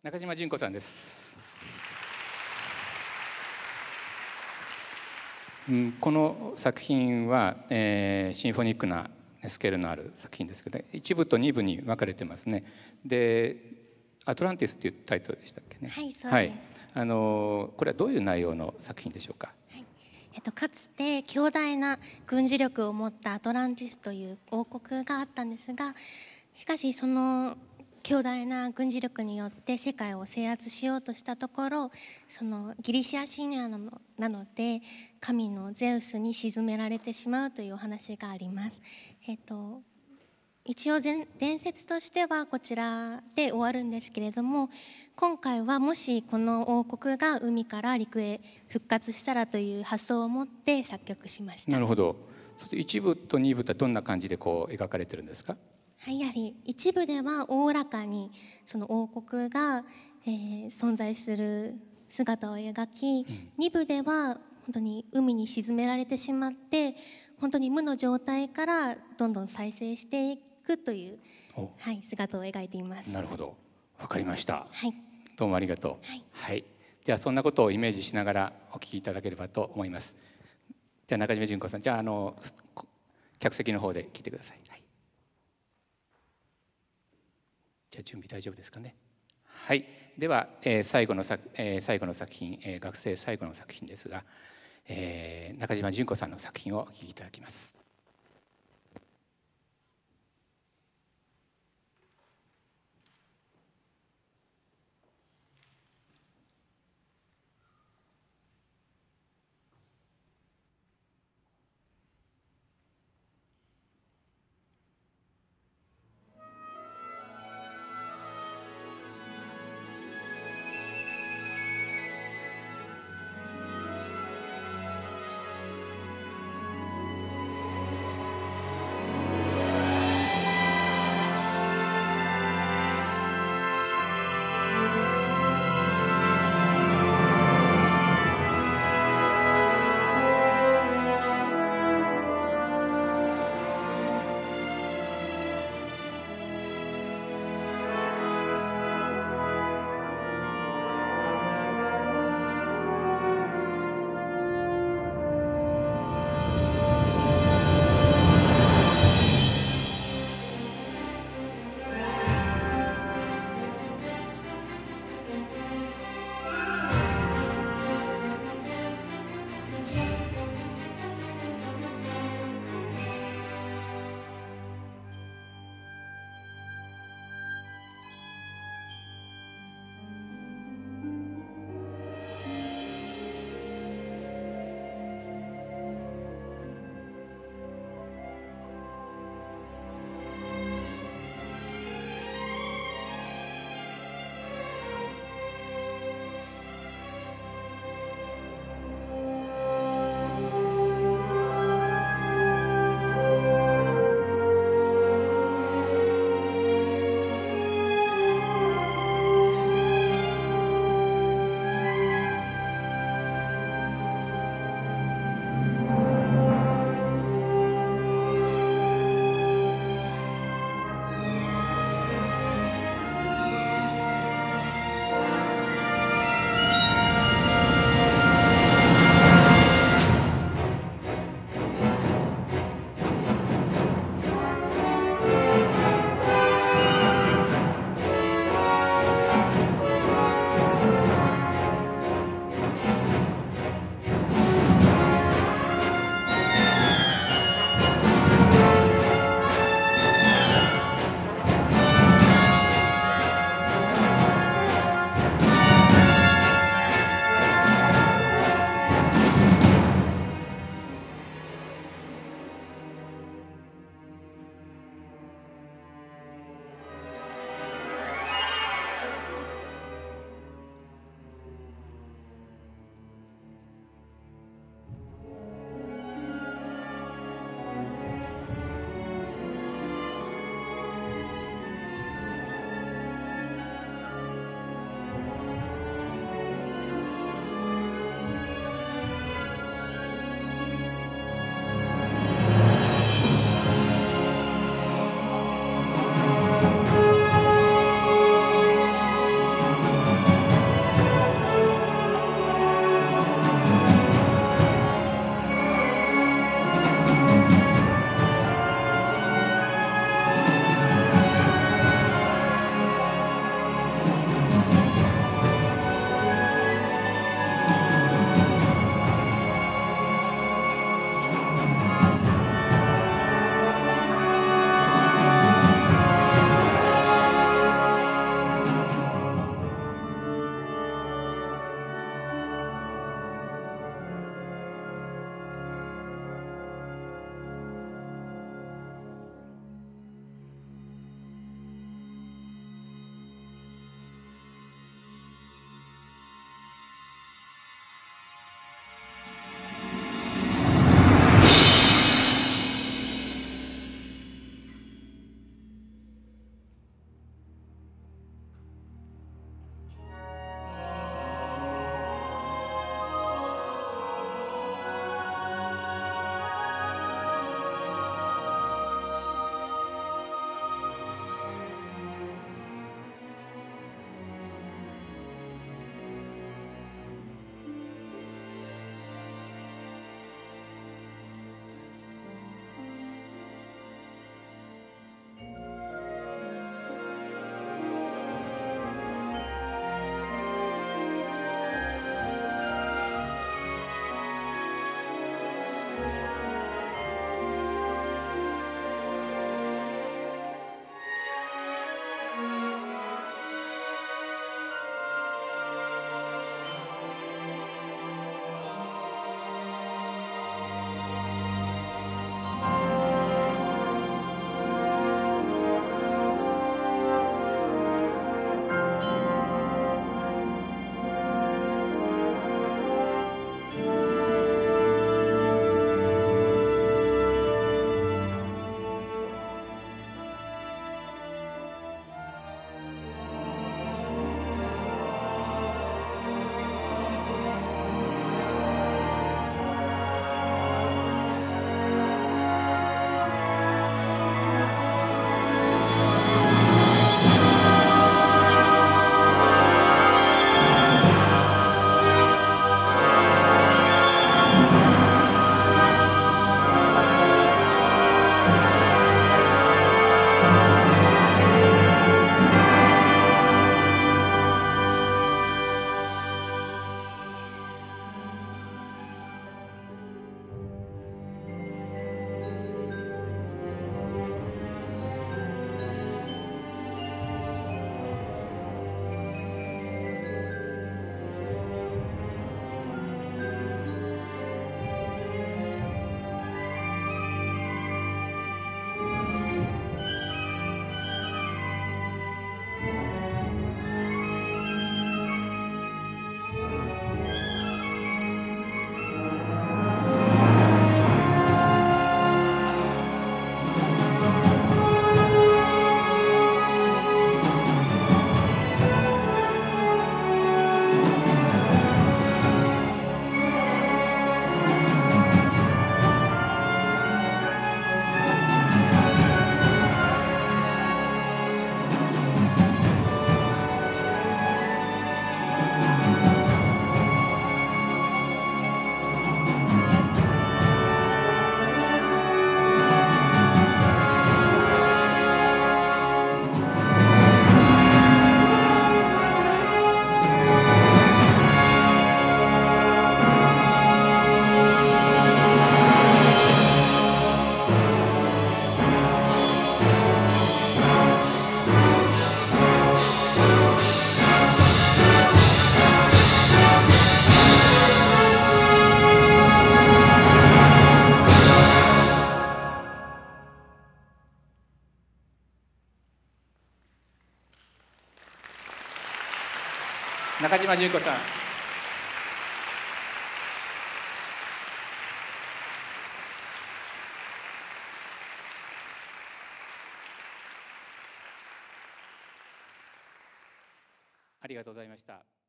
中島純子さんです。この作品は、シンフォニックなスケールのある作品ですけど、1部と2部に分かれてますね。で、アトランティスというタイトルでしたっけね。 はい、そうです。 はい、これはどういう内容の作品でしょうか。 はい、かつて強大な軍事力を持ったアトランティスという王国があったんですが、しかしその強大な軍事力によって世界を制圧しようとしたところ、そのギリシア神話なので神のゼウスに沈められてしまうというお話があります。一応伝説としてはこちらで終わるんですけれども、今回はもしこの王国が海から陸へ復活したらという発想を持って作曲しました。 なるほど。1部と2部ってどんな感じでこう描かれてるんですか。 はい、やはり一部ではおおらかにその王国が、存在する姿を描き、二部では本当に海に沈められてしまって本当に無の状態からどんどん再生していくという、はい、姿を描いています。 なるほど、わかりました。 はい、 どうもありがとう。 はい、 はい、じゃあそんなことをイメージしながらお聞きいただければと思います。じゃあ中島純子さん、じゃあ客席の方で聞いてください。はい、じゃあ準備大丈夫ですかね。はい、では、最後の作品、学生最後の作品ですが、中島純子さんの作品をお聴きいただきます。 中島純子さん。ありがとうございました。